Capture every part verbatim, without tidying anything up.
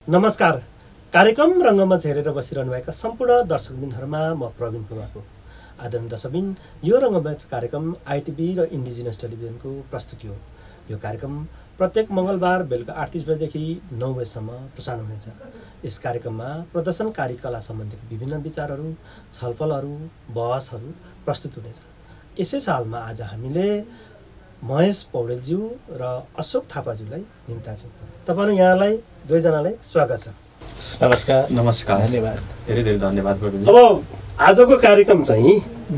नमस्कार। कार्यक्रम रङ्गमञ्च हेरेर बसिरहनुभएका सम्पूर्ण दर्शकवृन्दहरूमा म प्रवीण कुमारको आदरणीय दर्शकवृन्द, यो रङ्गमञ्च कार्यक्रम आइटिभी र इन्डिजिनस टेलिभिजनको प्रस्तुति हो। यो कार्यक्रम प्रत्येक मङ्गलबार बेलुका आठ तीस बजेदेखि नौ बजेसम्म प्रसारण हुनेछ। यस कार्यक्रममा प्रदर्शनकारी कला सम्बन्धी विभिन्न विचारहरू, छलफलहरू, बहसहरू प्रस्तुत हुनेछ। यसै सालमा आज हामीले महेश पौडेलज्यू र अशोक थापाज्यूलाई निम्ताछौँ। तपाईँ यहाँलाई दुवैजनालाई स्वागत छ। नमस्कार। नमस्कार, धन्यवाद, धेरै धेरै धन्यवाद। अब आजको कार्यक्रम चाहिँ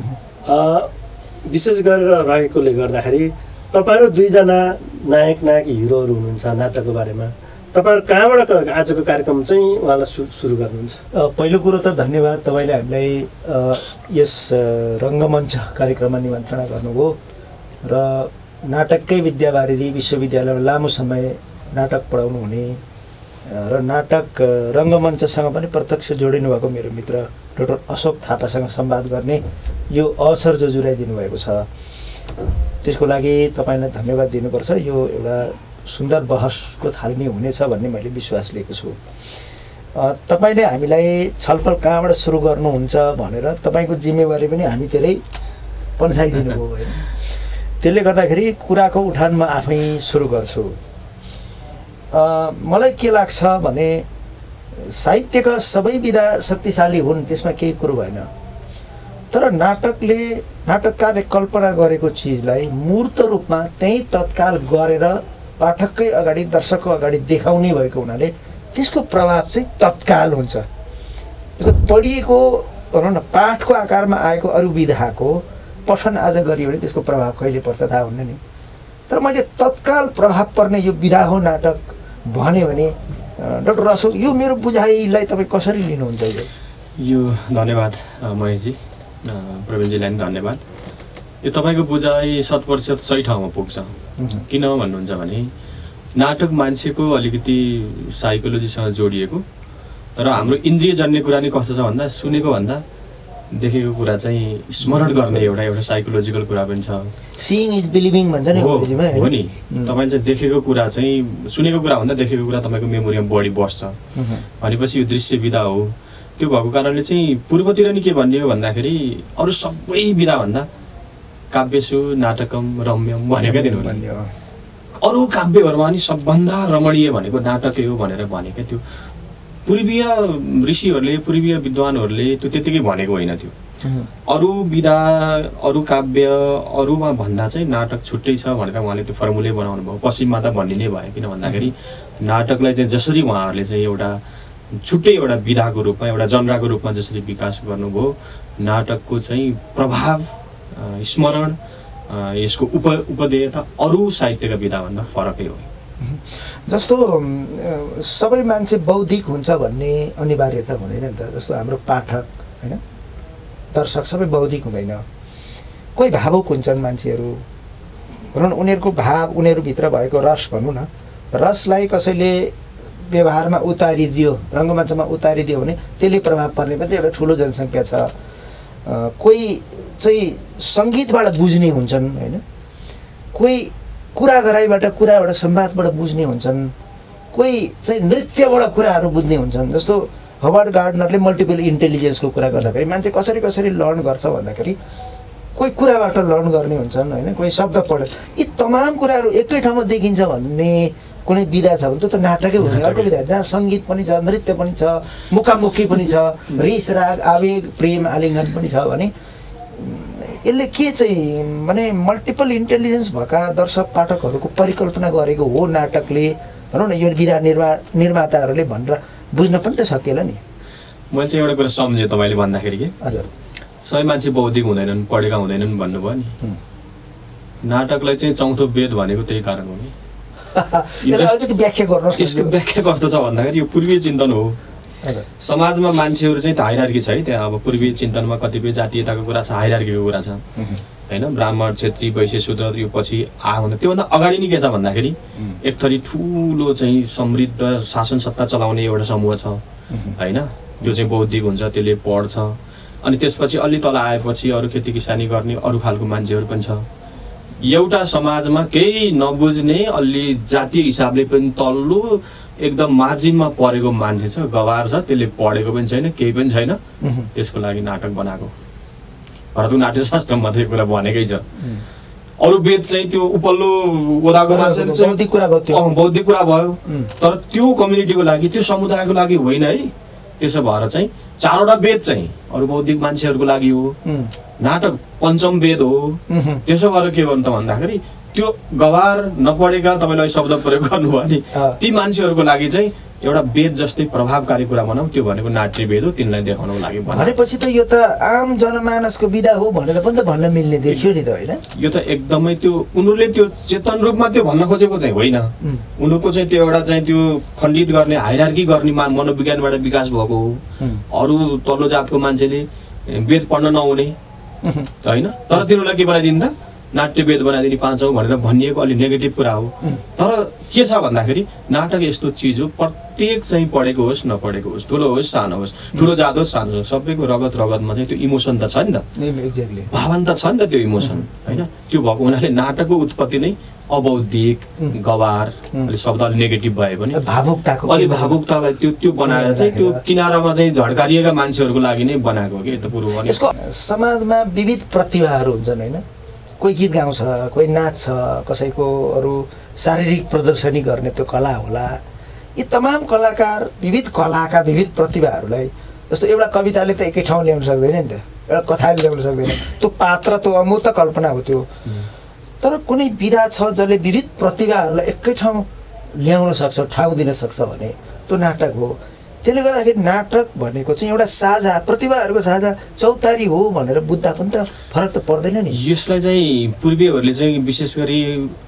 विशेष गरेर रहेकोले गर्दाखेरि तपाईँहरू दुईजना नायक नायक हिरोहरू हुनुहुन्छ नाटकको बारेमा। तपाईँहरू कहाँबाट आजको कार्यक्रम चाहिँ उहाँलाई सुरु सुरु गर्नुहुन्छ? पहिलो कुरो त धन्यवाद, तपाईँले हामीलाई यस रङ्गमञ्च कार्यक्रममा निमन्त्रणा गर्नुभयो र नाटककै विद्यावारिधि विश्वविद्यालयमा लामो समय नाटक पढाउनु हुने र नाटक रङ्गमञ्चसँग पनि प्रत्यक्ष जोडिनु भएको मेरो मित्र डाक्टर अशोक थापासँग संवाद गर्ने यो अवसर जो जुराइदिनु भएको छ, त्यसको लागि तपाईँलाई धन्यवाद दिनुपर्छ। यो एउटा सुन्दर बहसको थालनी हुनेछ भन्ने मैले विश्वास लिएको छु। तपाईँले हामीलाई छलफल कहाँबाट सुरु गर्नुहुन्छ भनेर तपाईँको जिम्मेवारी पनि हामी धेरै पन्साइदिनु भयो होइन। त्यसले गर्दाखेरि कुराको उठानमा आफै सुरु गर्छु। मलाई के लाग्छ भने साहित्यका सबै विधा शक्तिशाली हुन्, त्यसमा केही कुरो भएन। तर नाटकले नाटककारले कल्पना गरेको चिजलाई मूर्त रूपमा त्यही तत्काल गरेर पाठककै अगाडि दर्शकको अगाडि देखाउने भएको हुनाले त्यसको प्रभाव चाहिँ तत्काल हुन्छ। जस्तो पढिएको भनौँ न पाठको आकारमा आएको अरू विधाको पठन आज गरियो भने त्यसको प्रभाव कहिले पर्छ थाहा हुन्न नि। तर मैले तत्काल प्रभाव पर्ने यो विधा हो नाटक भन्यो भने डाक्टर अशोक, यो मेरो बुझाइलाई तपाईँ कसरी लिनुहुन्छ? यो यो धन्यवाद महेशजी, प्रवीणजीलाई पनि धन्यवाद। यो तपाईँको बुझाइ शत प्रतिशत सही ठाउँमा पुग्छ। किन भन्नुहुन्छ भने नाटक मान्छेको अलिकति साइकोलोजीसँग जोडिएको, तर हाम्रो इन्द्रियजन्य कुरा नै कस्तो छ भन्दा सुनेको भन्दा देखेको कुरा चाहिँ स्मरण गर्ने एउटा एउटा साइकोलोजिकल कुरा पनि छ। सिइङ इज बिलिभिङ भन्छ नि अङ्ग्रेजीमा, हो नि। तपाईँले चाहिँ देखेको कुरा चाहिँ सुनेको कुरा भन्दा देखेको कुरा तपाईँको मेमोरीमा बढी बस्छ भनेपछि यो दृश्य विधा हो। त्यो भएको कारणले चाहिँ पूर्वतिर नि के भन्ने हो भन्दाखेरि अरू सबै विधा भन्दा काव्यसु नाटकम रम्यम भनेकै दिनु भन्ने हो। अरू काव्यहरूमा नि सबभन्दा रमणीय भनेको नाटकै हो भनेर भनेको त्यो पूर्वीय ऋषिहरूले पूर्वीय विद्वानहरूले त्यो त्यतिकै भनेको होइन। त्यो अरू विधा अरू काव्य अरूमा भन्दा चाहिँ नाटक छुट्टै छ भनेर उहाँले त्यो फर्मुलै बनाउनु भयो। पश्चिममा त भनिने भयो, किन भन्दाखेरि नाटकलाई चाहिँ जसरी उहाँहरूले चाहिँ एउटा छुट्टै एउटा विधाको रूपमा एउटा जनराको रूपमा जसरी विकास गर्नुभयो, नाटकको चाहिँ प्रभाव स्मरण यसको उप उपदेयता अरू साहित्यका विधाभन्दा फरकै हो। जस्तो सबै मान्छे बौद्धिक हुन्छ भन्ने अनिवार्यता हुँदैन नि त। जस्तो हाम्रो पाठक होइन, दर्शक सबै बौद्धिक हुँदैन। कोही भावुक हुन्छन् मान्छेहरू, भनौँ न उनीहरूको भाव उनीहरूभित्र भएको रस भनौँ न, रसलाई कसैले व्यवहारमा उतारिदियो, रङ्गमञ्चमा उतारिदियो भने त्यसले प्रभाव पर्ने पनि एउटा ठुलो जनसङ्ख्या छ। कोही चाहिँ सङ्गीतबाट बुझ्ने हुन्छन् होइन, कोही कुरा गराइबाट कुराबाट संवादबाट बुझ्ने हुन्छन्, कोही चाहिँ नृत्यबाट कुराहरू बुझ्ने हुन्छन्। जस्तो हवर्ड गार्डनरले मल्टिपल इन्टेलिजेन्सको कुरा गर्दाखेरि मान्छे कसरी कसरी लर्न गर्छ भन्दाखेरि कोही कुराबाट लर्न गर्ने हुन्छन् होइन, कोही शब्द पढ, यी तमाम कुराहरू एकै ठाउँमा देखिन्छ भन्ने कुनै विधा छ भने त्यो त नाटकै हुने। अर्को विधा जहाँ सङ्गीत पनि छ, नृत्य पनि छ, मुखामुखी पनि छ, रिस राग आवेग प्रेम आलिङ्गन पनि छ भने यसले के चाहिँ भने मल्टिपल इन्टेलिजेन्स भएका दर्शक पाठकहरूको परिकल्पना गरेको हो नाटकले, भनौँ न यो विधा निर्मा निर्माताहरूले भनेर बुझ्न पनि त सकेला नि। मैले चाहिँ एउटा कुरा सम्झेँ तपाईँले भन्दाखेरि के, हजुर सबै मान्छे बौद्धिक हुँदैनन्, पढेका हुँदैनन् भन्नुभयो नि। नाटकलाई चाहिँ चौथो वेद भनेको त्यही कारण हो नि। व्याख्या गर्नुहोस्, यसको व्याख्या कस्तो छ भन्दाखेरि यो पूर्वीय चिन्तन हो। समाजमा मान्छेहरू चाहिँ त हाइरार्की छ है, त्यहाँ अब पूर्वीय चिन्तनमा कतिपय जातीयताको कुरा छ, हाइरार्कीको कुरा छ होइन। ब्राह्मण क्षेत्री वैश्य शूद्र यो पछि आ भन्दा त्योभन्दा अगाडि नै के छ भन्दाखेरि एक थरी ठुलो चाहिँ समृद्ध शासन सत्ता चलाउने एउटा समूह छ होइन। त्यो चाहिँ बौद्धिक हुन्छ, त्यसले पढ्छ, अनि त्यसपछि अलि तल आएपछि अरू खेती किसानी गर्ने अरू खालको मान्छेहरू पनि छ। एउटा समाजमा केही नबुझ्ने अलि जातीय हिसाबले पनि तल्लो एकदम मार्जिनमा परेको मान्छे छ, गवार छ, त्यसले पढेको पनि छैन, केही पनि छैन, त्यसको लागि नाटक बनाएको। भरतको नाट्यशास्त्रमा त्यो कुरा भनेकै छ। अरू वेद चाहिँ त्यो उपल्लो ओदाको मान्छेले चाहिँ बौद्धिक कुरा भयो, अँ बौद्धिक कुरा भयो, तर त्यो कम्युनिटीको लागि, त्यो समुदायको लागि होइन है। त्यसो भएर चाहिँ चारवटा वेद चाहिँ अरू बौद्धिक मान्छेहरूको लागि हो, नाटक पञ्चम वेद हो। त्यसो भएर के गर्नु त भन्दाखेरि त्यो गवार नपढेका तपाईँले शब्द प्रयोग गर्नुभयो भने ती मान्छेहरूको लागि चाहिँ एउटा वेद जस्तै प्रभावकारी कुरा बनाऊ, त्यो भनेको नाट्य वेद हो, तिनलाई देखाउनको लागि भनेपछि त यो त आम जनमानसको विधा हो भनेर पनि त भन्न मिल्ने देखियो नि त, होइन? यो त एकदमै त्यो उनीहरूले त्यो चेतन रूपमा त्यो भन्न खोजेको चाहिँ होइन। उनीहरूको चाहिँ त्यो एउटा चाहिँ त्यो खण्डित गर्ने, हायरार्की गर्ने मनोविज्ञानबाट विकास भएको हो। अरू तल्लो जातको मान्छेले वेद पढ्न नहुने होइन, तर तिनीहरूलाई के बनाइदिनु त नाट्य वेद बनाइदिने पाँचौँ भनेर भनिएको अलि नेगेटिभ कुरा हो। तर के छ भन्दाखेरि नाटक यस्तो चिज हो, प्रत्येक चाहिँ पढेको होस् नपढेको होस्, ठुलो होस् सानो होस्, ठुलो जात होस् सानो होस्, सबैको रगत रगतमा चाहिँ त्यो इमोसन त छ नि त, एक्ज्याक्टली भावन त छ नि त त्यो इमोसन होइन। त्यो भएको हुनाले नाटकको उत्पत्ति नै अबौद्धिक, गवार, अलि शब्द अलि नेगेटिभ भए पनि भावुकताको अलि भावुकतालाई त्यो त्यो बनाएर चाहिँ त्यो किनारामा चाहिँ झड्कारिएका मान्छेहरूको लागि नै बनाएको हो कि त पूर्व भने। यसको समाजमा विविध प्रतिभाहरू हुन्छन् होइन, कोही गीत गाउँछ, कोही नाच्छ, कसैको अरू शारीरिक प्रदर्शनी गर्ने त्यो कला होला। यी तमाम कलाकार विविध कलाका विविध प्रतिभाहरूलाई जस्तो एउटा कविताले त एकै ठाउँ ल्याउन सक्दैन नि त, एउटा कथाले ल्याउन सक्दैन, त्यो पात्र त्यो अमूर्त कल्पना हो त्यो। तर कुनै विधा छ जसले विविध प्रतिभाहरूलाई एकै ठाउँ ल्याउन सक्छ, ठाउँ दिन सक्छ भने त्यो नाटक हो। त्यसले गर्दाखेरि नाटक भनेको चाहिँ एउटा साझा प्रतिभाहरूको साझा चौतारी हो भनेर बुझ्दा पनि त फरक त पर्दैन नि। यसलाई चाहिँ पूर्वीहरूले चाहिँ विशेष गरी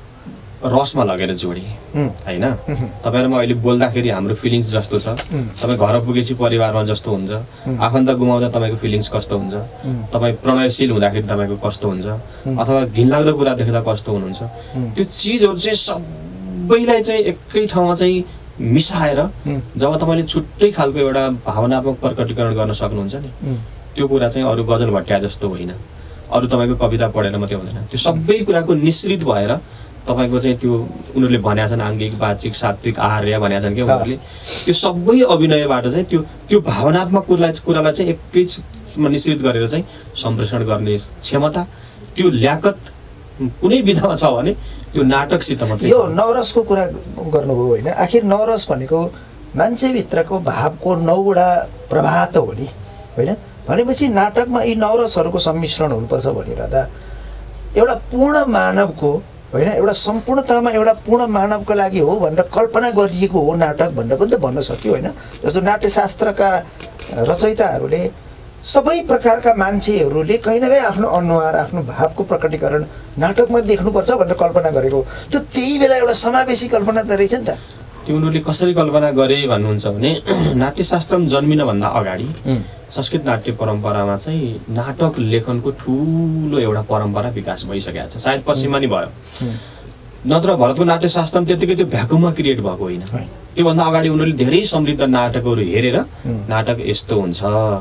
रसमा लगेर जोडे होइन। तपाईँहरूमा अहिले बोल्दाखेरि हाम्रो फिलिङ्स जस्तो छ, तपाईँ घर पुगेपछि परिवारमा जस्तो हुन्छ, आफन्त गुमाउँदा तपाईँको फिलिङ्स कस्तो हुन्छ, तपाईँ प्रणयशील हुँदाखेरि तपाईँको कस्तो हुन्छ, अथवा घिनलाग्दो कुरा देख्दा कस्तो हुनुहुन्छ, त्यो चिजहरू चाहिँ सबैलाई चाहिँ एकै ठाउँमा चाहिँ मिसाएर जब तपाईँले छुट्टै खालको एउटा भावनात्मक प्रकटीकरण गर्न सक्नुहुन्छ नि, त्यो कुरा चाहिँ अरू गजल भट्ट्या जस्तो होइन, अरू तपाईँको कविता पढेर मात्रै हुँदैन, त्यो सबै कुराको निश्रित भएर तपाईँको चाहिँ त्यो उनीहरूले भनेका छन् आङ्गिक वाचिक सात्विक आहार्य भनेका छन् क्या उनीहरूले, त्यो सबै अभिनयबाट चाहिँ त्यो त्यो भावनात्मक कुरालाई कुरालाई चाहिँ एकैमा निश्रित गरेर चाहिँ सम्प्रेषण गर्ने क्षमता, त्यो ल्याकत कुनै विधामा छ भने त्यो नाटकसित मात्रै। यो नवरसको कुरा गर्नुभयो होइन, आखिर नवरस भनेको मान्छेभित्रको भावको नौवटा प्रवाह त हो नि होइन। भनेपछि नाटकमा यी नवरसहरूको सम्मिश्रण हुनुपर्छ भनिरहँदा एउटा पूर्ण मानवको होइन, एउटा सम्पूर्णतामा एउटा पूर्ण मानवको लागि हो भनेर कल्पना गरिएको हो नाटक भनेर पनि त भन्न सक्यो होइन। जस्तो नाट्यशास्त्रका रचयिताहरूले सबै प्रकारका मान्छेहरूले कहीँ न कहीँ आफ्नो अनुहार आफ्नो भावको प्रकटीकरण नाटकमा देख्नुपर्छ भनेर कल्पना गरेको, त्यो त्यही बेला एउटा समावेशी कल्पना त रहेछ नि त। त्यो उनीहरूले कसरी कल्पना गरे भन्नुहुन्छ भने नाट्यशास्त्र जन्मिनभन्दा अगाडि संस्कृत नाट्य परम्परामा चाहिँ नाटक लेखनको ठुलो एउटा परम्परा विकास भइसकेको छ, सायद पश्चिममा नि भयो, नत्र भरतको नाट्यशास्त्र त्यतिकै त्यो भ्याकुममा क्रिएट भएको होइन। त्योभन्दा अगाडि उनीहरूले धेरै समृद्ध नाटकहरू हेरेर नाटक यस्तो हुन्छ,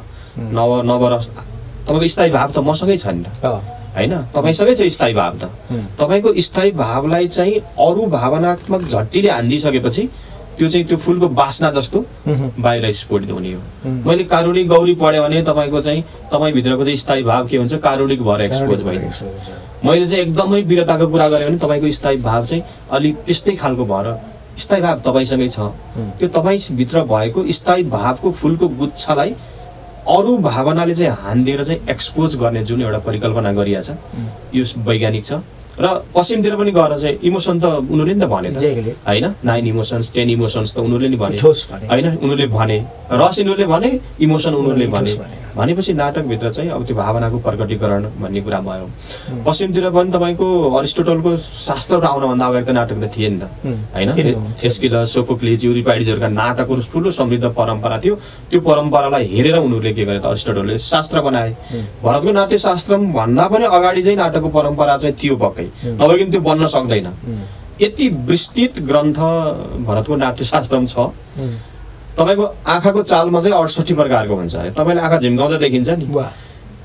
नव नवरस तपाईँको स्थायी भाव त मसँगै छ नि त होइन, तपाईँसँगै छ स्थायी भाव त, तपाईँको स्थायी भावलाई चाहिँ अरू भावनात्मक झट्टीले हानिदिइसकेपछि त्यो चाहिँ त्यो फुलको बास्ना जस्तो बाहिर स्फोटित हुने हो। मैले कारुणिक गौरी पढेँ भने तपाईँको चाहिँ तपाईँभित्रको चाहिँ स्थायी भाव के हुन्छ, कारुणिक भएर एक्सपोज भइदिन्छ। मैले चाहिँ एकदमै वीरताको कुरा गरेँ भने तपाईँको स्थायी भाव चाहिँ अलिक त्यस्तै खालको भएर स्थायी भाव तपाईँसँगै छ, त्यो तपाईँभित्र भएको स्थायी भावको फुलको गुच्छालाई अरू भावनाले चाहिँ हानिदिएर चाहिँ एक्सपोज गर्ने जुन एउटा परिकल्पना गरिएको छ यो वैज्ञानिक छ। र पश्चिमतिर पनि गएर चाहिँ इमोसन त उनीहरूले नि त भने होइन, नाइन इमोसन्स टेन इमोसन्स त उनीहरूले नि भने होइन, उनीहरूले भने रस उनीहरूले भने इमोसन उनीहरूले भने भनेपछि नाटकभित्र चाहिँ अब त्यो भावनाको प्रकटीकरण भन्ने कुरा भयो। पश्चिमतिर पनि तपाईँको अरिस्टोटलको शास्त्रहरू आउनभन्दा अगाडि त नाटक त थिए नि त होइन, एस्किलस सोफोक्लिस युरिपाइडिसहरूका नाटकहरू ठुलो समृद्ध परम्परा थियो। त्यो परम्परालाई हेरेर उनीहरूले के गरे त अरिस्टोटलले शास्त्र बनाए। भरतको नाट्यशास्त्र भन्दा पनि अगाडि चाहिँ नाटकको परम्परा चाहिँ थियो पक्कै, नभइकन त्यो बन्न सक्दैन। यति विस्तृत ग्रन्थ भरतको नाट्यशास्त्र छ, तपाईँको आँखाको चालमा चाहिँ अडसठी प्रकारको हुन्छ, तपाईँले आँखा झिम्काउँदा देखिन्छ नि,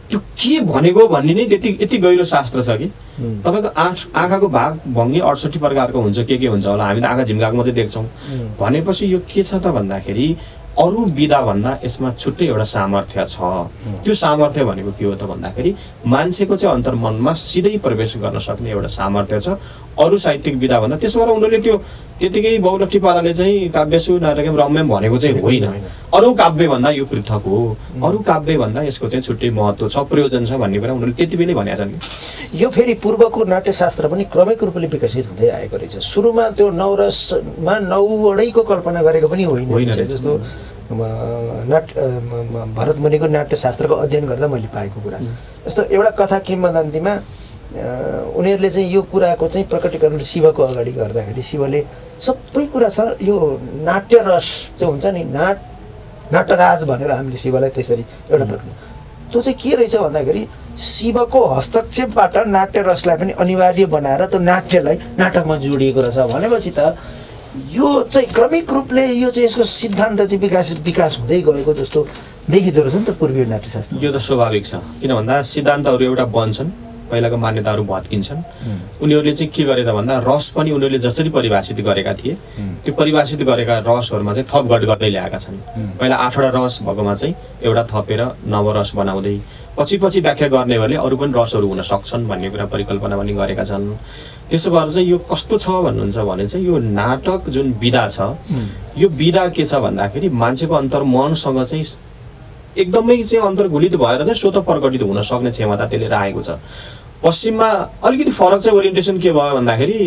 त्यो के भनेको भन्ने नै त्यति यति गहिरो शास्त्र छ कि तपाईँको आँख आँखाको भाग भङ्गी अडसट्ठी प्रकारको हुन्छ, के के हुन्छ होला, हामी त आँखा झिम्काएको मात्रै देख्छौँ। भनेपछि यो के छ त भन्दाखेरि अरू विधाभन्दा यसमा छुट्टै एउटा सामर्थ्य छ। त्यो सामर्थ्य भनेको के हो त भन्दाखेरि मान्छेको चाहिँ अन्तर्मनमा सिधै प्रवेश गर्न सक्ने एउटा सामर्थ्य छ अरू साहित्यिक विधाभन्दा। त्यसो भएर उनीहरूले त्यो त्यतिकै बहुलट्ठी पाराले चाहिँ काव्यसु नाटकम रम्यम भनेको चाहिँ होइन। अरू काव्यभन्दा यो पृथक हो, अरू काव्यभन्दा यसको चाहिँ छुट्टै महत्त्व छ, प्रयोजन छ भन्ने कुरा उनीहरूले त्यति बेलै भनेका छन्। यो फेरि पूर्वको नाट्यशास्त्र पनि क्रमिक रूपले विकसित हुँदै आएको रहेछ। सुरुमा त्यो नवरसमा नौवटैको कल्पना गरेको पनि होइन। जस्तो नाट भरत मुनिको नाट्यशास्त्रको अध्ययन गर्दा मैले पाएको कुरा जस्तो एउटा कथा किंवदन्तीमा उनीहरूले चाहिँ यो कुराको चाहिँ प्रकटीकरण शिवको अगाडि गर्दाखेरि शिवले सबै कुरा छ, यो नाट्य रस जो हुन्छ नि, नाट नाटराज भनेर हामीले शिवलाई त्यसरी एउटा त्यो चाहिँ के रहेछ भन्दाखेरि शिवको हस्तक्षेपबाट नाट्य रसलाई पनि अनिवार्य बनाएर त्यो नाट्यलाई नाटकमा जोडिएको रहेछ। भनेपछि त यो चाहिँ क्रमिक रूपले यो चाहिँ यसको सिद्धान्त चाहिँ विकास विकास हुँदै गएको जस्तो देखिँदो रहेछ नि त पूर्वीय नाट्यशास्त्र। यो त स्वाभाविक छ, किन भन्दा सिद्धान्तहरू एउटा बन्छन्, पहिलाको मान्यताहरू भत्किन्छन्। उनीहरूले चाहिँ के गरे त भन्दा रस पनि उनीहरूले जसरी परिभाषित गरेका थिए त्यो परिभाषित गरेका रसहरूमा चाहिँ थपघट गर्दै ल्याएका छन्। पहिला आठवटा रस भएकोमा चाहिँ एउटा थपेर नवरस बनाउँदै पछि पछि व्याख्या गर्नेहरूले अरू पनि रसहरू हुन सक्छन् भन्ने कुरा परिकल्पना पनि गरेका छन्। त्यसो भएर चाहिँ यो कस्तो छ भन्नुहुन्छ भने चाहिँ यो नाटक जुन विधा छ, यो विधा के छ भन्दाखेरि मान्छेको अन्तर्मनसँग चाहिँ एकदमै चाहिँ अन्तर्घुलित भएर चाहिँ स्वतः प्रकटित हुन सक्ने क्षमता त्यसले राखेको छ। पश्चिममा अलिकति फरक चाहिँ ओरिएन्टेसन के भयो भन्दाखेरि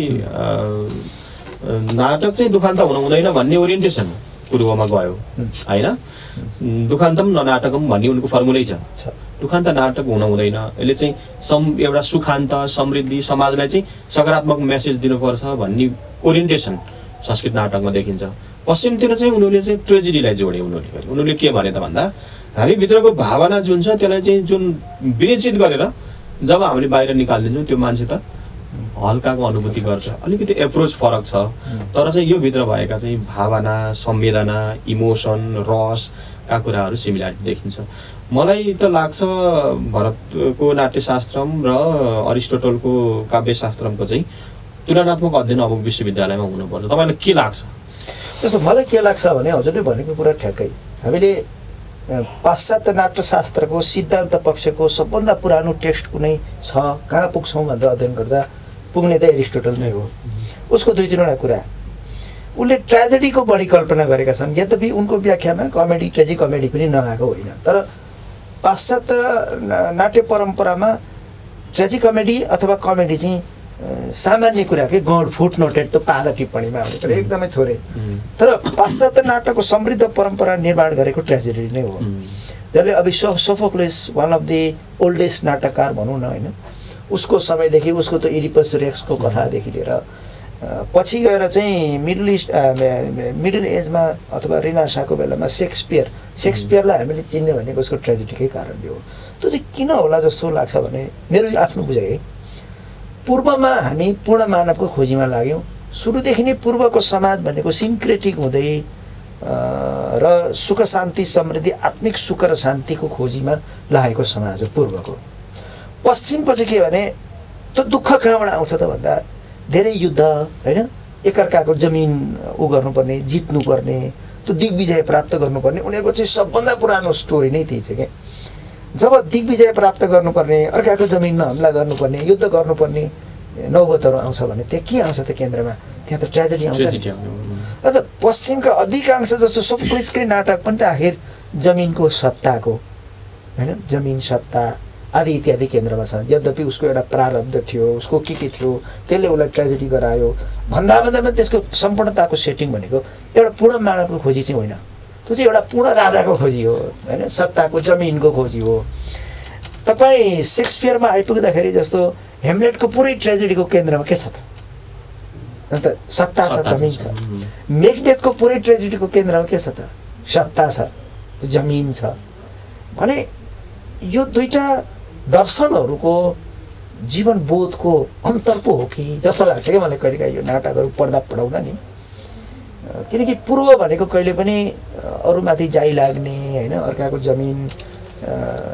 नाटक चाहिँ दुखान्त हुनु हुँदैन भन्ने ओरिएन्टेसन पूर्वमा गयो होइन। दुखान्तम ननाटकम भन्ने उनको फर्मुलै छ। दुखान्त नाटक हुन हुँदैन, यसले चाहिँ सम एउटा सुखान्त समृद्धि समाजलाई चाहिँ सकारात्मक मेसेज दिनुपर्छ भन्ने ओरिएन्टेसन संस्कृत नाटकमा देखिन्छ। पश्चिमतिर चाहिँ उनीहरूले चाहिँ ट्रेजेडीलाई जोडे। उनीहरूले उनीहरूले के भने त भन्दा हामी भित्रको भावना जुन छ त्यसलाई चाहिँ जुन विवेचित गरेर जब हामीले बाहिर निकालिदिन्छौँ त्यो मान्छे त हल्काको अनुभूति गर्छ। अलिकति एप्रोच फरक छ, तर चाहिँ यो भित्र भएका चाहिँ भावना, संवेदना, इमोसन, रसका कुराहरू सिमिल्यारिटी देखिन्छ। मलाई त लाग्छ भरतको नाट्यशास्त्रम र अरिस्टोटलको काव्यशास्त्रमको चाहिँ तुलनात्मक अध्ययन अब विश्वविद्यालयमा हुनुपर्छ। तपाईँलाई के लाग्छ? जस्तो मलाई के लाग्छ भने हजुरले भनेको कुरा ठ्याक्कै, हामीले पाश्चात्य नाट्यशास्त्रको सिद्धान्त पक्षको सबभन्दा पुरानो टेक्स्ट कुनै छ कहाँ पुग्छौँ भनेर अध्ययन गर्दा पुग्ने त एरिस्टोटल नै हो। उसको दुई तिनवटा कुरा उसले ट्रेजेडीको बढी कल्पना गरेका छन्, यद्यपि उनको व्याख्यामा कमेडी ट्रेजी कमेडी पनि नआएको होइन। तर पाश्चात्य नाट्य परम्परामा ट्रेजी कमेडी अथवा कमेडी चाहिँ सामान्य कुरा के गौड फुट नोटेड त पादा टिप्पणीमा आउने कुरा एकदमै थोरै। तर पाश्चात्य नाटकको समृद्ध परम्परा निर्माण गरेको ट्रेजेडी नै हो, जसले अब सो Sophocles one of the oldest नाटककार भनौँ न होइन, उसको समयदेखि उसको त इडिपस रेक्सको कथादेखि लिएर पछि गएर चाहिँ मिडल इस्ट मिडल एजमा अथवा रिनासाको बेलामा सेक्सपियर सेक्सपियरलाई हामीले चिन्ने भनेको उसको ट्रेजेडीकै कारणले हो। त्यो चाहिँ किन होला जस्तो लाग्छ भने मेरो आफ्नो बुझाइ है, पूर्वमा हामी पूर्ण मानवको खोजीमा लाग्यौँ। सुरुदेखि नै पूर्वको समाज भनेको सिन्क्रेटिक हुँदै र सुख शान्ति समृद्धि आत्मिक सुख र शान्तिको खोजीमा लागेको समाज हो पूर्वको। पश्चिमको चाहिँ के भने त्यो दुःख कहाँबाट आउँछ त भन्दा धेरै युद्ध होइन, एकअर्काको जमिन उ गर्नुपर्ने, जित्नुपर्ने, त्यो दिग्विजय प्राप्त गर्नुपर्ने, उनीहरूको चाहिँ सबभन्दा पुरानो स्टोरी नै त्यही छ क्या। जब दिग्विजय प्राप्त गर्नुपर्ने, अर्काको जमिनमा हमला गर्नुपर्ने, युद्ध गर्नुपर्ने नौबतहरू आउँछ भने त्यहाँ के आउँछ त केन्द्रमा? त्यहाँ त ट्रेजेडी आउँछ। अन्त पश्चिमका अधिकांश जस्तो सोफोक्लिसकै नाटक पनि त आखिर जमिनको सत्ताको होइन, जमिन सत्ता आदि इत्यादि केन्द्रमा छ। यद्यपि उसको एउटा प्रारब्ध थियो, उसको के के थियो, त्यसले उसलाई ट्रेजेडी गरायो भन्दा भन्दामा त्यसको सम्पूर्णताको सेटिङ भनेको एउटा पूर्ण मानवको खोजी चाहिँ होइन, त्यो चाहिँ एउटा पूर्ण राजाको खोजी हो होइन, सत्ताको जमिनको खोजी हो। तपाईँ सेक्सपियरमा आइपुग्दाखेरि जस्तो हेमलेटको पुरै ट्रेजेडीको केन्द्रमा के छ त? अन्त सत्ता छ, जमिन छ। मेकबेथको पुरै ट्रेजेडीको केन्द्रमा के छ त? सत्ता छ, जमिन छ। भने यो दुईटा दर्शनहरूको जीवन बोधको अन्तर पो हो कि जस्तो लाग्छ क्या मलाई कहिलेकाहीँ यो नाटकहरू पढ्दा पढाउँदा नि। किनकि पूर्व भनेको कहिले पनि अरूमाथि जाइ लाग्ने होइन, अर्काको जमिन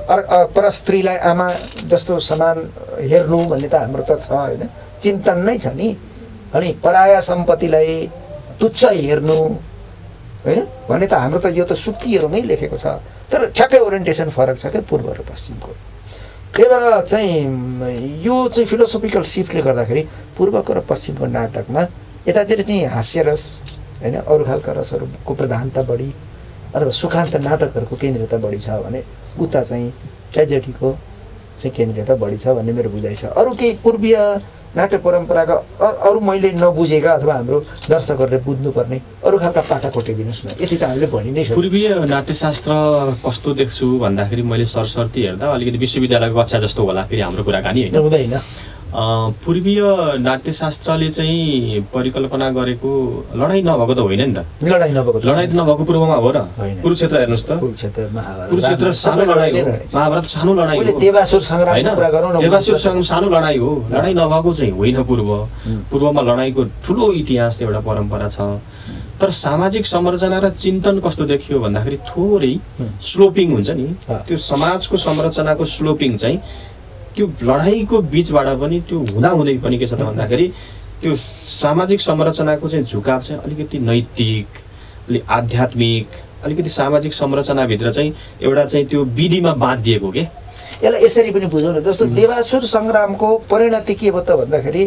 पर स्त्रीलाई आमा जस्तो समान हेर्नु भन्ने त हाम्रो त छ होइन, चिन्तन नै छ नि। अनि पराया सम्पत्तिलाई तुच्छ हेर्नु होइन भने त हाम्रो त यो त सुक्तिहरूमै लेखेको छ। तर ठ्याक्कै ओरिएन्टेसन फरक छ क्या पूर्व र पश्चिमको। त्यही भएर चाहिँ यो चाहिँ फिलोसोफिकल सिफ्टले गर्दाखेरि पूर्वको र पश्चिमको नाटकमा यतातिर चाहिँ हास्यरस होइन अरू खालका रसहरूको प्रधानता बढी अथवा सुखान्त नाटकहरूको केन्द्रीयता बढी छ भने उता चाहिँ ट्रेजेडीको चाहिँ केन्द्रीयता बढी छ भन्ने मेरो बुझाइ छ। अरू केही पूर्वीय नाट्य परम्पराका अरू मैले नबुझेका अथवा हाम्रो दर्शकहरूले बुझ्नुपर्ने अरू खालका पाटा कोटिदिनुहोस् न, यति त हामीले भनि नै सक्छौँ। पूर्वीय नाट्यशास्त्र कस्तो देख्छु भन्दाखेरि मैले सरसर्ती हेर्दा अलिकति विश्वविद्यालयको कक्षा जस्तो होला फेरि हाम्रो कुराकानी होइन हुँदैन। पूर्वीय नाट्यशास्त्रले चाहिँ परिकल्पना गरेको लडाइँ नभएको त होइन नि त। लडाइँ नभएको लडाइँ त नभएको पूर्वमा हो र। कुरुक्षेत्र हेर्नुहोस् त, कुरुक्षेत्र महाभारत कुरुक्षेत्र सानो लडाइँ हो, महाभारत सानो लडाइँ हो, देवासुर सङ्ग्रामको कुरा गरौँ न, देवासुर सानो लडाइँ हो, लडाइँ नभएको चाहिँ होइन पूर्व। पूर्वमा लडाइँको ठुलो इतिहास एउटा परम्परा छ। तर सामाजिक संरचना र चिन्तन कस्तो देखियो भन्दाखेरि थोरै स्लोपिङ हुन्छ नि, त्यो समाजको संरचनाको स्लोपिङ चाहिँ त्यो लडाइँको बिचबाट पनि त्यो हुँदाहुँदै पनि के छ त भन्दाखेरि त्यो सामाजिक संरचनाको चाहिँ झुकाव चाहिँ अलिकति नैतिक, अलिक आध्यात्मिक, अलिकति सामाजिक संरचनाभित्र चाहिँ एउटा चाहिँ त्यो विधिमा बाँधिएको के। यसलाई यसरी पनि बुझौँ न, जस्तो देवासुर सङ्ग्रामको परिणति के भयो त भन्दाखेरि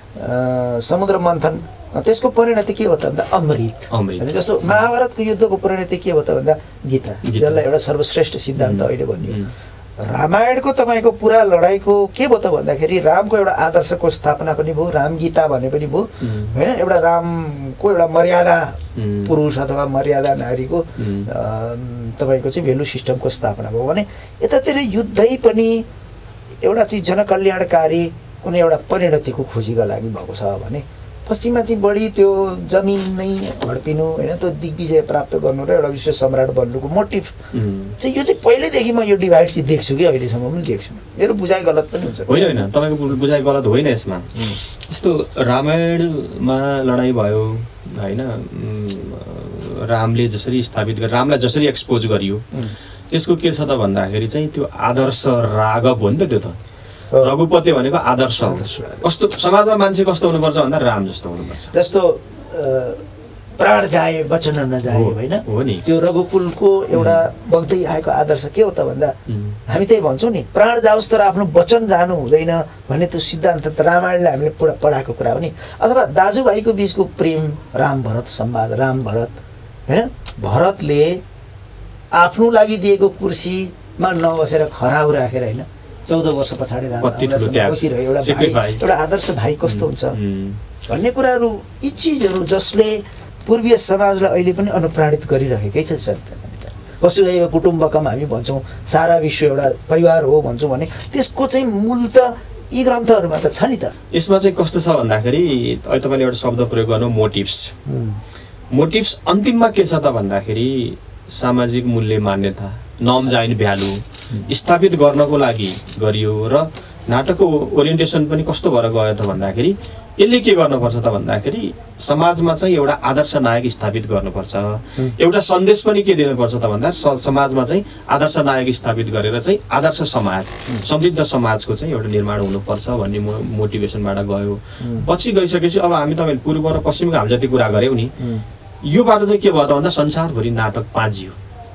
समुद्र मन्थन, त्यसको परिणति के भयो त भन्दा अमृत। अमृत जस्तो महाभारतको युद्धको परिणति के भयो त भन्दा गीता, जसलाई एउटा सर्वश्रेष्ठ सिद्धान्त अहिले भनियो। रामायणको तपाईँको पुरा लडाइँको के भयो त भन्दाखेरि रामको एउटा आदर्शको स्थापना पनि भयो, राम गीता भने पनि भयो होइन, एउटा रामको एउटा मर्यादा पुरुष अथवा मर्यादा नारीको तपाईँको चाहिँ भेल्यु सिस्टमको स्थापना भयो भने यतातिर युद्धै पनि एउटा चाहिँ जनकल्याणकारी कुनै एउटा परिणतिको खोजीका लागि भएको छ भने पश्चिममा चाहिँ बढी त्यो जमिन नै हड्पिनु होइन, त्यो दिग्विजय प्राप्त गर्नु र एउटा विश्व सम्राट बन्नुको मोटिभ चाहिँ यो चाहिँ पहिल्यैदेखि म यो डिभाइड चाहिँ देख्छु कि अहिलेसम्म पनि देख्छु। मेरो बुझाइ गलत पनि हुन्छ होइन, होइन तपाईँको बुझाइ गलत होइन। यसमा जस्तो रामायणमा लडाइँ भयो होइन, रामले जसरी स्थापित गरे, रामलाई जसरी एक्सपोज गरियो त्यसको के छ त भन्दाखेरि चाहिँ त्यो आदर्श राघव हो नि त। त्यो त रघुपति भनेको आदर्श हो। कस्तो समाजमा मान्छे कस्तो हुनुपर्छ भन्दा राम जस्तो हुनुपर्छ। जस्तो प्राण जाए वचन नजाए होइन, हो नि। त्यो रघुकुलको एउटा बग्दै आएको आदर्श के हो त भन्दा हामी त्यही भन्छौँ नि, प्राण जाओस् तर आफ्नो वचन जानु हुँदैन भन्ने त्यो सिद्धान्त त रामायणले हामीले पुरा पढाएको कुरा हो नि। अथवा दाजुभाइको बिचको प्रेम, राम भरत संवाद, राम भरत होइन, भरतले आफ्नो लागि दिएको कुर्सीमा नबसेर खराउ राखेर होइन चौध वर्ष पछाडि बसिरह्यो एउटा भाइ, एउटा आदर्श भाइ कस्तो हुन्छ भन्ने कुराहरू, यी चिजहरू जसले पूर्वीय समाजलाई अहिले पनि अनुप्राणित गरिरहेकै छ। वसुधैव कुटुम्बकम हामी भन्छौँ, सारा विश्व एउटा परिवार हो भन्छौँ भने त्यसको चाहिँ मूल त यी ग्रन्थहरूमा त छ नि त। यसमा चाहिँ कस्तो छ भन्दाखेरि अहिले तपाईँले एउटा शब्द प्रयोग गर्नु मोटिभ्स। मोटिभ्स अन्तिममा के छ त भन्दाखेरि सामाजिक मूल्य मान्यता, नर्म्स एन्ड भ्यालु स्थापित गर्नको लागि गरियो र नाटकको ओरिएन्टेसन पनि कस्तो भएर गयो त भन्दाखेरि यसले के गर्नुपर्छ त भन्दाखेरि समाजमा चाहिँ एउटा आदर्श नायक स्थापित गर्नुपर्छ। एउटा सन्देश पनि के दिनुपर्छ त भन्दा समाजमा चाहिँ आदर्श नायक स्थापित गरेर चाहिँ आदर्श समाज, समृद्ध समाजको चाहिँ एउटा निर्माण हुनुपर्छ भन्ने मोटिभेसनबाट गयो। पछि गइसकेपछि अब हामी तपाईँ पूर्व र पश्चिमको हामी जति कुरा गऱ्यौँ नि, यो बाटो चाहिँ के भयो त भन्दा संसारभरि नाटक पाँजियो,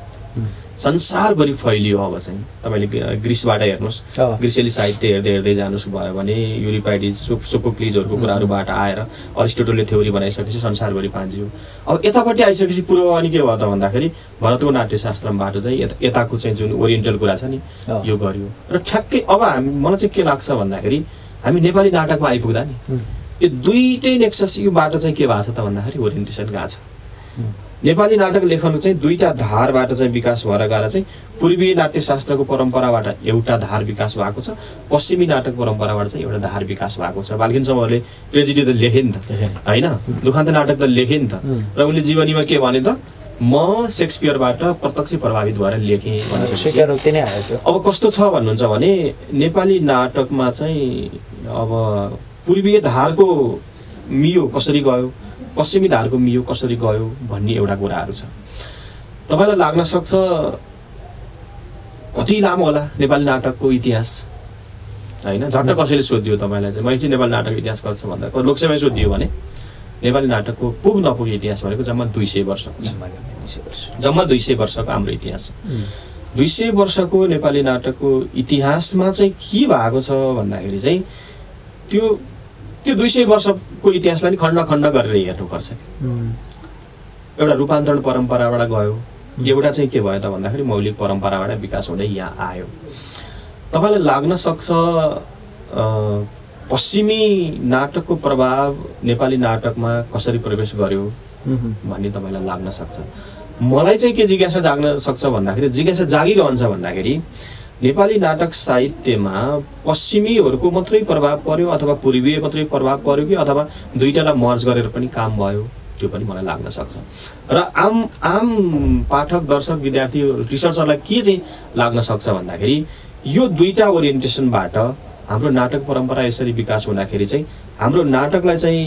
संसारभरि फैलियो। अब चाहिँ तपाईँले ग्रिसबाट हेर्नुहोस्, ग्रिसेली साहित्य हेर्दै हेर्दै जानुहोस् भयो भने युरिपाइडिस, सोफोक्लिजहरूको कुराहरूबाट आएर अरिस्टोटलले थ्योरी बनाइसकेपछि संसारभरि पाँजियो। अब यतापट्टि आइसकेपछि पूर्व अनि के भयो त भन्दाखेरि भरतको नाट्यशास्त्रबाट चाहिँ यताको चाहिँ जुन ओरिएन्टल कुरा छ नि यो गर्यो। र ठ्याक्कै अब हामी मलाई चाहिँ के लाग्छ भन्दाखेरि हामी नेपाली नाटकमा आइपुग्दा नि यो दुईटै नेक्सस यो बाटो चाहिँ के भएको छ त भन्दाखेरि ओरिएन्टेसन गएको छ। नेपाली नाटक लेखन चाहिँ दुईटा धारबाट चाहिँ विकास भएर गएर चाहिँ पूर्वीय नाट्यशास्त्रको परम्पराबाट एउटा धार विकास भएको छ, पश्चिमी नाटक परम्पराबाट चाहिँ एउटा धार विकास भएको छ। बाल्किन समूहले ट्रेजेडी त लेखे नि त होइन, दुखान्त नाटक त लेखे नि त, र उनले जीवनीमा के भने त म सेक्सपियरबाट प्रत्यक्ष प्रभावित भएर लेखेँ भनेर। अब कस्तो छ भन्नुहुन्छ भने नेपाली नाटकमा चाहिँ अब पूर्वीय धारको मियो कसरी गयो, पश्चिमी धारको मियो कसरी गयो भन्ने एउटा कुराहरू छ। तपाईँलाई लाग्न सक्छ कति लामो होला नेपाली नाटकको इतिहास हैन झट्ट कसैले सोधियो तपाईलाई चाहिँ मैले चाहिँ नेपाली नाटकको इतिहास कति छ भन्दा लोकसभामा सोधियो भने नेपाली नाटकको पुग नपुग इतिहास भनेको जम्मा दुई सय वर्षको छ जम्मा दुई सय वर्षको हाम्रो इतिहास छ दुई सय वर्षको नेपाली नाटकको इतिहासमा चाहिँ के भएको छ भन्दाखेरि चाहिँ त्यो त्यो दुई सय वर्षको इतिहासलाई नि खण्ड खण्ड गरेर हेर्नुपर्छ एउटा रूपान्तरण परम्पराबाट गयो एउटा चाहिँ के भयो त भन्दाखेरि मौलिक परम्पराबाट विकास हुँदै यहाँ आयो तपाईलाई लाग्न सक्छ पश्चिमी नाटकको प्रभाव नेपाली नाटकमा कसरी प्रवेश गर्यो भन्ने तपाईलाई लाग्न सक्छ मलाई चाहिँ के जिज्ञासा जाग्न सक्छ भन्दाखेरि जिज्ञासा जागिरहन्छ भन्दाखेरि नेपाली नाटक साहित्यमा पश्चिमीहरूको मात्रै प्रभाव पर्यो अथवा पूर्वीय मात्रै प्रभाव पर्यो कि अथवा दुईटालाई मर्ज गरेर पनि काम भयो त्यो पनि मलाई लाग्न सक्छ र आम आम पाठक दर्शक विद्यार्थी रिसर्चरलाई के चाहिँ लाग्न सक्छ भन्दाखेरि यो दुईटा ओरिएन्टेसनबाट हाम्रो नाटक परम्परा यसरी विकास हुँदाखेरि चाहिँ हाम्रो नाटकलाई चाहिँ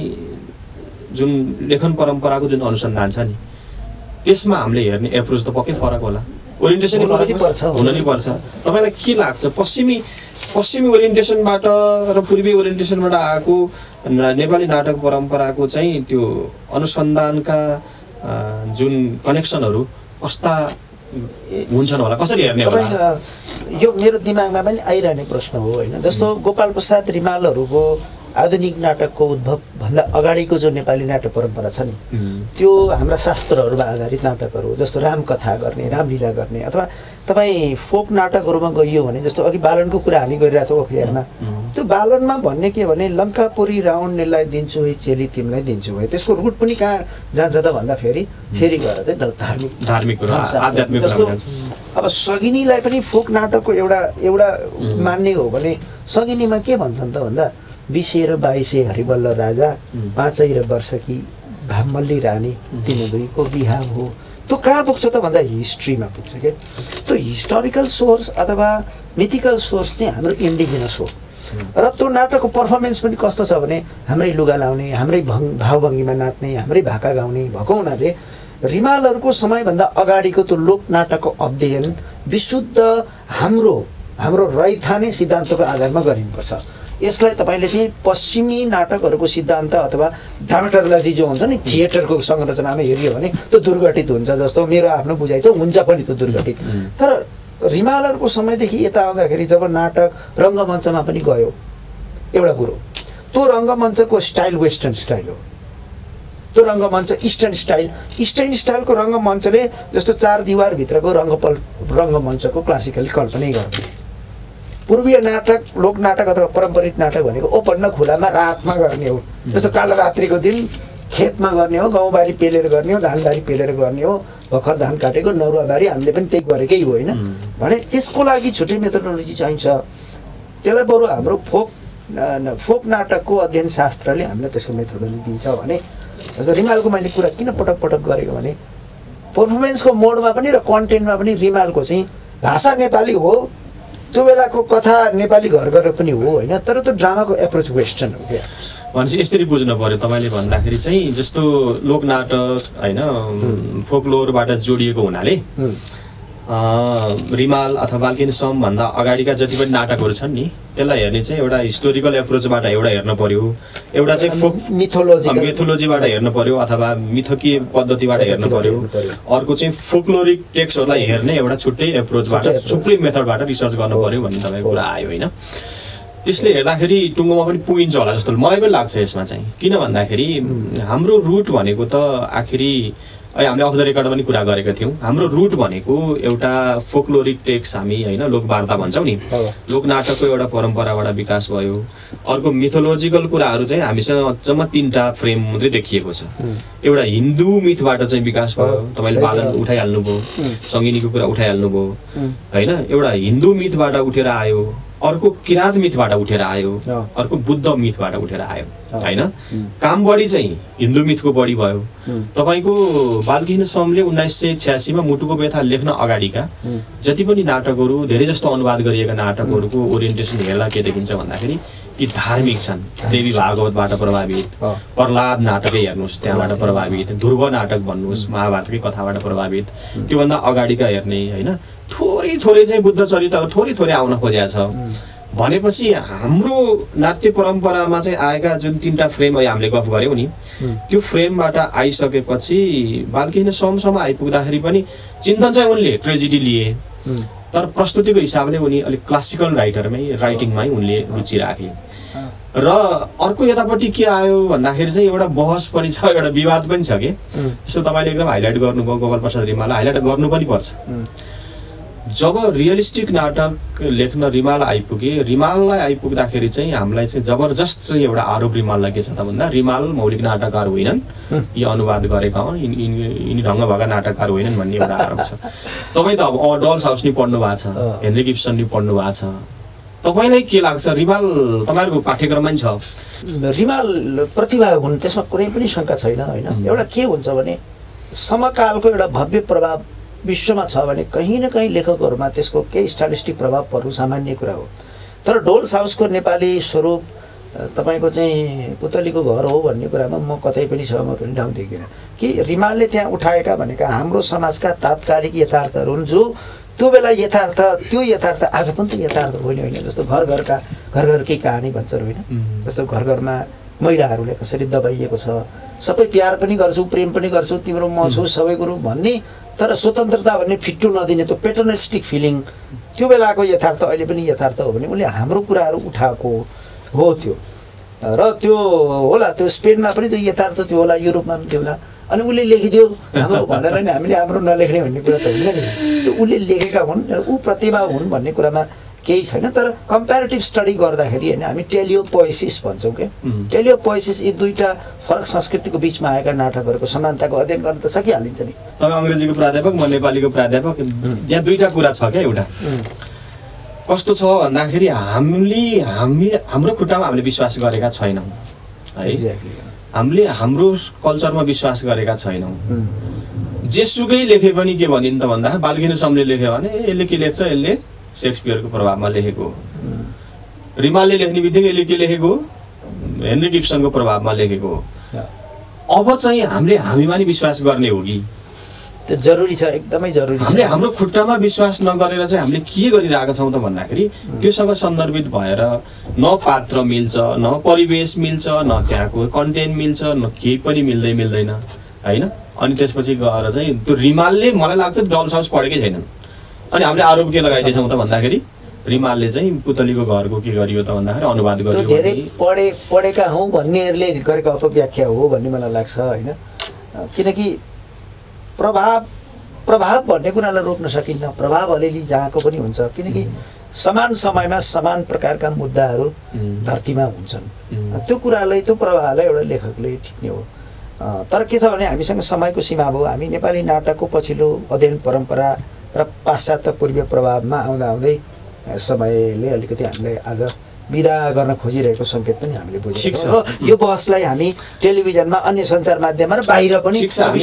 जुन लेखन परम्पराको जुन अनुसन्धान छ नि त्यसमा हामीले हेर्ने एप्रोच त पक्कै फरक होला ओरिएन्टेसन फरक पर्छ हुन नि पर्छ तपाईलाई के लाग्छ पश्चिमी पश्चिमी ओरिएन्टेसनबाट र पूर्वी ओरिएन्टेसनबाट आएको नेपाली नाटक परम्पराको चाहिँ त्यो अनुसन्धानका जुन कनेक्सनहरू कस्ता हुन्छन् होला कसरी हेर्ने होला यो मेरो दिमागमा पनि आइरहने प्रश्न हो हैन जस्तो गोपाल प्रसाद रिमालहरूको आधुनिक नाटकको उद्भव भन्दा अगाडिको जो नेपाली नाटक परम्परा छ नि त्यो हाम्रा शास्त्रहरूमा आधारित नाटकहरू जस्तो रामकथा गर्ने रामलीला गर्ने अथवा तपाईँ फोक नाटकहरूमा गइयो भने जस्तो अघि बालनको कुरा हामी गरिरहेको छौँ अफेयरमा त्यो बालनमा भन्ने के भने लङ्कापुरी रावणलाई दिन्छु है चेली तिमीलाई दिन्छु है त्यसको रुट पनि कहाँ जान्छ त भन्दा फेरि फेरि गएर चाहिँ धार्मिक धार्मिक आध्यात्मिक अब सगिनीलाई पनि फोक नाटकको एउटा एउटा मान्ने हो भने सगिनीमा के भन्छन् त भन्दा बिसे र बाइसे हरिबल्ल राजा पाँचै र वर्षकी भामल्ली रानी तिनी दुईको बिहा हो त्यो कहाँ पुग्छ त भन्दा हिस्ट्रीमा पुग्छ क्या त्यो हिस्टोरिकल सोर्स अथवा मिथिकल सोर्स चाहिँ हाम्रो इन्डिजिनस हो र त्यो नाटकको पर्फर्मेन्स पनि कस्तो छ भने हाम्रै लुगा लाउने हाम्रै भङ भावभङ्गीमा नाच्ने हाम्रै भाका गाउने भएको हुनाले रिमालहरूको समयभन्दा अगाडिको त्यो लोकनाटकको अध्ययन विशुद्ध हाम्रो हाम्रो रैथाने सिद्धान्तको आधारमा गरिनुपर्छ यसलाई तपाईले चाहिँ पश्चिमी नाटकहरूको सिद्धान्त अथवा ड्रामाटोलोजी जो हुन्छ नि थिएटरको संरचनामा हेरियो भने त्यो दुर्घटित हुन्छ जस्तो मेरो आफ्नो बुझाइ छ हुन्छ पनि त्यो दुर्घटित तर रिमालहरूको समयदेखि यता आउँदाखेरि जब नाटक रङ्गमञ्चमा पनि गयो एउटा कुरो त्यो रङ्गमञ्चको स्टाइल वेस्टर्न स्टाइल हो त्यो रङ्गमञ्च इस्टर्न स्टाइल इस्टर्न स्टाइलको रङ्गमञ्चले जस्तो चार दिवारभित्रको रङ्गपल रङ्गमञ्चको क्लासिकल कल्पनै गर्दैन पूर्वीय नाटक लोकनाटक अथवा परम्परित नाटक भनेको ओपन खुलामा रातमा गर्ने हो जस्तो कालरात्रिको दिन खेतमा गर्ने हो गाउँबारी पेलेर गर्ने हो धानबारी पेलेर गर्ने हो भर्खर धान काटेको नरुवाबारी हामीले पनि त्यही गरेकै हो होइन भने त्यसको लागि छुट्टै मेथोडोलोजी चाहिन्छ त्यसलाई बरु हाम्रो फोक फोक नाटकको अध्ययन शास्त्रले हामीलाई त्यसको मेथोडोलोजी दिन्छ भने जस्तो रिमालको मैले कुरा किन पटक पटक गरेको भने पर्फर्मेन्सको मोडमा पनि र कन्टेन्टमा पनि रिमालको चाहिँ भाषा नेपाली हो त्यो बेलाको कथा नेपाली घर घर पनि हो होइन तर त्यो ड्रामाको एप्रोच वेस्टर्न हो क्या भनेपछि यसरी बुझ्नु पर्यो तपाईँले भन्दाखेरि चाहिँ जस्तो लोकनाटक होइन फोकलोरबाट जोडिएको हुनाले रिमाल अथवा बाल्किनसम भन्दा अगाडिका जति पनि नाटकहरू छन् नि त्यसलाई हेर्ने चाहिँ एउटा हिस्टोरिकल एप्रोचबाट एउटा हेर्न पर्यो एउटा चाहिँ फोक मिथोलोजी मिथोलोजीबाट हेर्न पर्यो अथवा मिथकीय पद्धतिबाट हेर्न पर्यो अर्को चाहिँ फोकलोरिक टेक्स्टहरूलाई हेर्ने एउटा छुट्टै एप्रोचबाट छुट्टै मेथडबाट रिसर्च गर्नु पर्यो भन्ने तपाईँको कुरा आयो होइन त्यसले हेर्दाखेरि टुङ्गोमा पनि पुगिन्छ होला जस्तो मलाई पनि लाग्छ यसमा चाहिँ किन भन्दाखेरि हाम्रो रुट भनेको त आखिरी अहिले हामीले अफ द रेकर्ड पनि कुरा गरेका थियौँ हाम्रो रुट भनेको एउटा फोकलोरिक टेक्स्ट हामी होइन लोकवार्ता भन्छौँ नि लोकनाटकको एउटा परम्पराबाट विकास भयो अर्को मिथोलोजिकल कुराहरू चाहिँ हामीसँग जम्मा तिनवटा फ्रेम मात्रै देखिएको छ एउटा हिन्दू मिथबाट चाहिँ विकास भयो तपाईँले बालन उठाइहाल्नुभयो सङ्गिनीको कुरा उठाइहाल्नुभयो होइन एउटा हिन्दू मिथबाट उठेर आयो अर्को किराँत मिथबाट उठेर आयो अर्को बुद्ध मिथबाट उठेर आयो होइन काम बढी चाहिँ हिन्दू मिथको बढी भयो तपाईँको बाल्किनसमले उन्नाइस सय छ्यासीमा मुटुको व्यथा लेख्न अगाडिका जति पनि नाटकहरू धेरै जस्तो अनुवाद गरिएका नाटकहरूको ओरिएन्टेसन हेर्दा के देखिन्छ भन्दाखेरि ती धार्मिक छन्। देवी भागवतबाट प्रभावित, प्रहलाद नाटकै हेर्नुहोस् त्यहाँबाट प्रभावित, ध्रुव नाटक भन्नुहोस् महाभारतकै कथाबाट प्रभावित, त्योभन्दा अगाडिका हेर्ने होइन थोरै थोरै चाहिँ बुद्ध चरित्रहरू थोरै थोरै आउन खोजेको छ भनेपछि हाम्रो नाट्य परम्परामा चाहिँ आएका जुन तिनवटा फ्रेम अहिले हामीले गफ गऱ्यौँ नि त्यो फ्रेमबाट आइसकेपछि बालकृष्ण समसम्म आइपुग्दाखेरि पनि चिन्तन चाहिँ उनले ट्रेजेडी लिए तर प्रस्तुतिको हिसाबले उनी अलिक क्लासिकल राइटरमै राइटिङमै उनले रुचि राखे। र अर्को यतापट्टि के आयो भन्दाखेरि चाहिँ एउटा बहस पनि छ, एउटा विवाद पनि छ कि जस्तो तपाईँले एकदम हाइलाइट गर्नुभयो गोपाल प्रसाद रिमाललाई हाइलाइट गर्नु पनि पर्छ। जब रियलिस्टिक नाटक लेख्न रिमाल आइपुगे, रिमाललाई आइपुग्दाखेरि चाहिँ हामीलाई चाहिँ जबरजस्त चाहिँ एउटा आरोप रिमाललाई के छ त भन्दा रिमाल मौलिक नाटककार होइनन्, यी अनुवाद गरेका हुन्, यिनी ढङ्ग भएका नाटककार होइनन् भन्ने एउटा आरोप छ। तपाईँ त अब डल्स हाउस नि पढ्नु भएको छ, हेनरी गिब्सन नि पढ्नु भएको छ, तपाईँलाई के लाग्छ रिमाल तपाईँहरूको पाठ्यक्रममा नि छ? रिमाल प्रतिभा हुन् त्यसमा कुनै पनि शङ्का छैन होइन। एउटा के हुन्छ भने समकालको एउटा भव्य प्रभाव विश्वमा छ भने कहीँ न कहीँ लेखकहरूमा त्यसको केही स्टाइलिस्टिक प्रभाव पर्नु सामान्य कुरा हो। तर डोल्स हाउसको नेपाली स्वरूप तपाईँको चाहिँ पुतलीको घर हो भन्ने कुरामा म कतै पनि सहमत हुने ठाउँ देख्दिनँ कि रिमालले त्यहाँ उठाएका भनेका हाम्रो समाजका तात्कालिक यथार्थहरू हुन् जो त्यो बेला यथार्थ त्यो यथार्थ आज पनि त यथार्थ होइन होइन जस्तो घर घरका घर घरकै कहानी भन्छन् होइन, जस्तो घर घरमा महिलाहरूले कसरी दबाइएको छ, सबै प्यार पनि गर्छु प्रेम पनि गर्छु तिम्रो म छु सबै कुरो भन्ने तर स्वतन्त्रता भन्ने फिट्टो नदिने त्यो पेटर्निस्टिक फिलिङ त्यो बेलाको यथार्थ अहिले पनि यथार्थ हो भने उनले हाम्रो कुराहरू उठाएको हो त्यो। र त्यो होला त्यो स्पेनमा पनि त्यो यथार्थ त्यो होला, युरोपमा पनि त्यो होला, अनि उसले लेखिदियो हाम्रो भनेर नि हामीले हाम्रो नलेख्ने भन्ने कुरा त होइन नि। त्यो उसले लेखेका हुन् र ऊ प्रतिभा हुन् भन्ने कुरामा केही छैन। तर कम्पेरिटिभ स्टडी गर्दाखेरि होइन हामी टेलियोपोएसिस भन्छौँ क्या, टेलियोपोएसिस यी दुईवटा फरक संस्कृतिको बिचमा आएका नाटकहरूको समानताको अध्ययन गर्न त सकिहालिन्छ नि। तपाईँ अङ्ग्रेजीको प्राध्यापक, म नेपालीको प्राध्यापक, यहाँ दुईवटा कुरा छ क्या। एउटा कस्तो छ भन्दाखेरि हामीले हामी हाम्रो खुट्टामा हामीले विश्वास गरेका छैनौँ है, हामीले हाम्रो कल्चरमा विश्वास गरेका छैनौँ। जेसुकै लेखे पनि के भनिन् त भन्दा बालकृष्ण समले लेख्यो भने यसले के लेख्छ, यसले सेक्सपियरको प्रभावमा लेखेको, रिमालले लेख्ने बित्तिकै यसले के लेखेको, हेनरी गिब्सनको प्रभावमा लेखेको। अब चाहिँ हामीले हामीमा नि विश्वास गर्ने हो कि त्यो जरुरी छ, एकदमै जरुरी छ। हामीले हाम्रो खुट्टामा विश्वास नगरेर चाहिँ हामीले के गरिरहेका छौँ त भन्दाखेरि त्योसँग सन्दर्भित भएर न पात्र मिल्छ, न परिवेश मिल्छ, न त्यहाँको कन्टेन्ट मिल्छ, न केही पनि मिल्दै मिल्दैन होइन। अनि त्यसपछि गएर चाहिँ त्यो रिमालले मलाई लाग्छ डल्स हाउस पढेकै छैनन्। अनि हामीले आरोप के लगाइदिन्छौँ त भन्दाखेरि रिमालले चाहिँ पुतलीको घरको के गरियो त भन्दाखेरि अनुवाद गरियो, धेरै पढे पढेका हौँ भन्नेहरूले गरेको अपव्याख्या हो भन्ने मलाई लाग्छ होइन। किनकि प्रभाव प्रभाव भन्ने कुरालाई रोक्न सकिन्न, प्रभाव अलिअलि जहाँको पनि हुन्छ किनकि समान समयमा समान प्रकारका मुद्दाहरू धरतीमा हुन्छन्। त्यो कुरालाई त्यो प्रभावलाई एउटा लेखकले ठिक्ने हो। तर के छ भने हामीसँग समयको सीमा भयो, हामी नेपाली नाटकको पछिल्लो अध्ययन परम्परा र पाश्चात्य पूर्वीय प्रभावमा आउँदा आउँदै समयले अलिकति हामीलाई आज विदा गर्न खोजिरहेको सङ्केत पनि हामीले बुझेको छौँ। र यो बहसलाई हामी टेलिभिजनमा अन्य सञ्चार माध्यममा र बाहिर पनि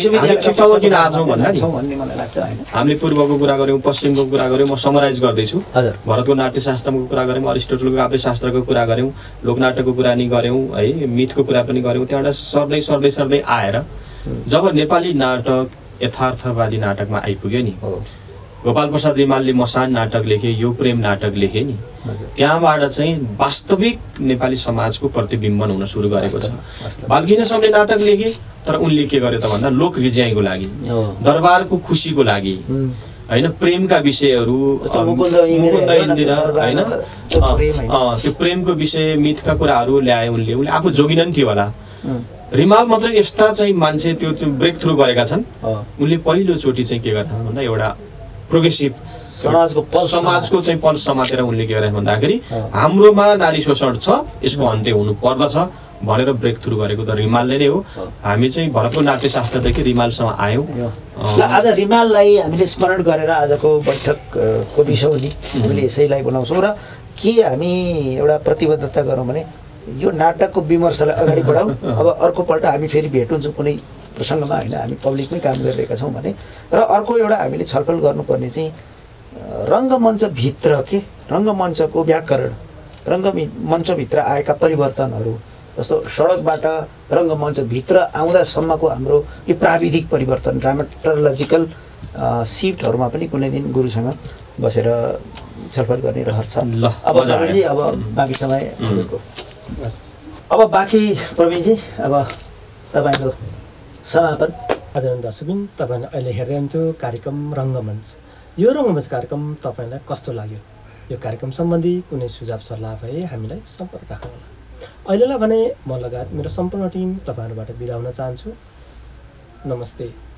हामीले पूर्वको कुरा गऱ्यौँ, पश्चिमको कुरा गऱ्यौँ, म समराइज गर्दैछु। भरतको नाट्यशास्त्रको कुरा गऱ्यौँ, अरिस्टोटलको काव्यशास्त्रको कुरा गऱ्यौँ, लोकनाटकको कुरा नि गऱ्यौँ है, मिथको कुरा पनि गऱ्यौँ। त्यहाँबाट सर्दै सर्दै सर्दै आएर जब नेपाली नाटक यथार्थवादी नाटकमा आइपुग्यो नि, गोपाल प्रसाद रिमालले मसान नाटक लेखे, यो प्रेम नाटक लेखे नि, त्यहाँबाट चाहिँ वास्तविक नेपाली समाजको प्रतिबिम्बन हुन सुरु गरेको छ। बालकृष्ण समले नाटक लेखे तर उनले के गर्यो त भन्दा लोक रिज्याइको लागि, दरबारको खुसीको लागि होइन, प्रेमका विषयहरू होइन, त्यो प्रेमको विषय मिथका कुराहरू ल्याए उनले। उनले आफू जोगिन थियो होला। रिमाल मात्र यस्ता चाहिँ मान्छे त्यो ब्रेक थ्रु गरेका छन्। उनले पहिलोचोटि चाहिँ के गर्दा भन्दा एउटा प्रोग्रेसिभ समाजको समाजको चाहिँ पल्स समातेर उनले के गरे भन्दाखेरि हाम्रोमा नारी शोषण छ, यसको अन्त्य हुनु पर्दछ भनेर ब्रेक थ्रु गरेको त रिमालले नै हो। हामी चाहिँ भरतको नाट्यशास्त्रदेखि रिमालसम्म आयौँ। आज रिमाललाई हामीले स्मरण गरेर आजको बैठकको विषय नि हामीले यसैलाई बनाउँछौँ र के हामी एउटा प्रतिबद्धता गरौँ भने यो नाटकको विमर्शलाई अगाडि बढाउँ। अब अर्कोपल्ट हामी फेरि भेट हुन्छौँ कुनै प्रसङ्गमा होइन, हामी पब्लिकमै काम गरिरहेका छौँ भने। र अर्को एउटा हामीले छलफल गर्नुपर्ने चाहिँ रङ्गमञ्चभित्र के रङ्गमञ्चको व्याकरण रङ्गमञ्चभित्र आएका परिवर्तनहरू जस्तो सडकबाट रङ्गमञ्चभित्र आउँदासम्मको हाम्रो यो प्राविधिक परिवर्तन ड्रामाटोलोजिकल सिफ्टहरूमा पनि कुनै दिन गुरुसँग बसेर छलफल गर्ने रहर छ। अब प्रवीणजी अब बाँकी समय हजुरको। अब बाँकी प्रवीणजी अब तपाईँको समापन। आदरणीय दर्शकबिन, तपाईँले अहिले हेर्दै हुनुहुन्थ्यो कार्यक्रम रङ्गमञ्च। यो रङ्गमञ्च कार्यक्रम तपाईँलाई कस्तो लाग्यो? यो कार्यक्रम सम्बन्धी कुनै सुझाव सल्लाह भए हामीलाई सम्पर्क राख्नुहोला। अहिलेलाई भने म लगायत मेरो सम्पूर्ण टिम तपाईँहरूबाट बिदा हुन चाहन्छु। नमस्ते।